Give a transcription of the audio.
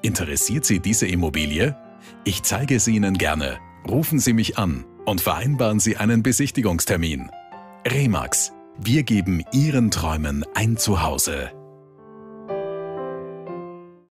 Interessiert Sie diese Immobilie? Ich zeige es Ihnen gerne. Rufen Sie mich an und vereinbaren Sie einen Besichtigungstermin. Remax. Wir geben Ihren Träumen ein Zuhause.